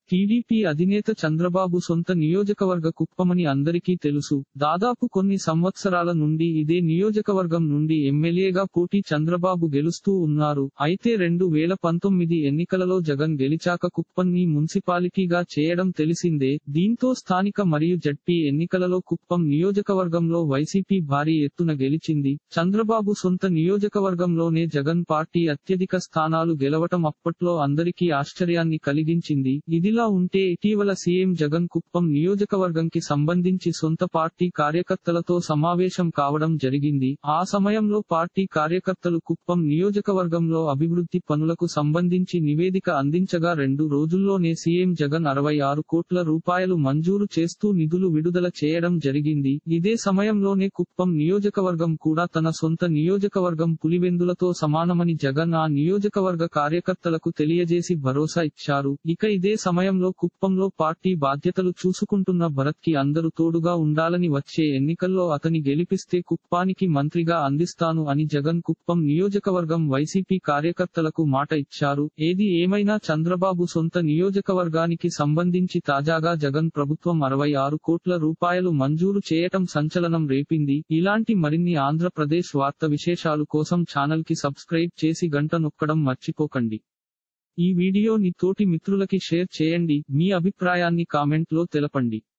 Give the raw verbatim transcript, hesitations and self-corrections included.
TDP అధినేత చంద్రబాబు సొంత నియోజకవర్గ కుప్పమని అందరికీ తెలుసు. దాదాపు కొన్ని సంవత్సరాల నుండి ఇదే నియోజకవర్గం నుండి ఎమ్మెల్యేగా పోటీ చంద్రబాబు గెలుస్తూ ఉన్నారు. అయితే రెండు వేల పంతొమ్మిది ఎన్నికలలో జగన్ గెలిచాక కుప్పంని మున్సిపాలిటీగా చేయడం తెలిసిందే. దీంతో స్థానిక మరియు జడ్పీ ఎన్నికలలో కుప్పం నియోజకవర్గంలో వైసీపీ భారీ ఎత్తున గెలిచింది. చంద్రబాబు సొంత నియోజకవర్గంలోనే జగన్ పార్టీ అత్యధిక స్థానాలు గెలవటం అప్పట్లో అందరికీ ఆశ్చర్యాన్ని కలిగించింది. ఇదిలా ఉంటే ఇటీవల సీఎం జగన్ కుప్పం నియోజకవర్గంకి సంబంధించి సొంత పార్టీ కార్యకర్తలతో సమావేశం కావడం జరిగింది. ఆ సమయంలో పార్టీ కార్యకర్తలు కుప్పం నియోజకవర్గంలో అభివృద్ధి పనులకు సంబంధించి నివేదిక అందించగా రెండు రోజుల్లోనే సీఎం జగన్ అరవై ఆరు కోట్ల రూపాయలు మంజూరు చేస్తూ నిధులు విడుదల చేయడం జరిగింది. ఇదే సమయంలోనే కుప్పం నియోజకవర్గం కూడా తన సొంత నియోజకవర్గం పులివెందులతో సమానమని జగన్ ఆ నియోజకవర్గ కార్యకర్తలకు తెలియజేసి భరోసా ఇచ్చారు. ఇక ఇదే సమయంలో కుప్పంలో పార్టీ బాధ్యతలు చూసుకుంటున్న భరత్ కి అందరూ తోడుగా ఉండాలని వచ్చే ఎన్నికల్లో అతని గెలిపిస్తే కుప్పానికి మంత్రిగా అందిస్తాను అని జగన్ కుప్పం నియోజకవర్గం వైసీపీ కార్యకర్తలకు మాట ఇచ్చారు. ఏది ఏమైనా చంద్రబాబు సొంత నియోజకవర్గానికి సంబంధించి తాజాగా జగన్ ప్రభుత్వం అరవై ఆరు కోట్ల రూపాయలు మంజూరు చేయటం సంచలనం రేపింది. ఇలాంటి మరిన్ని ఆంధ్రప్రదేశ్ వార్త విశేషాలు కోసం ఛానల్ కి సబ్స్క్రైబ్ చేసి గంట నొక్కడం మర్చిపోకండి. ఈ వీడియోని తోటి మిత్రులకి షేర్ చేయండి. మీ అభిప్రాయాన్ని కామెంట్ లో తెలపండి.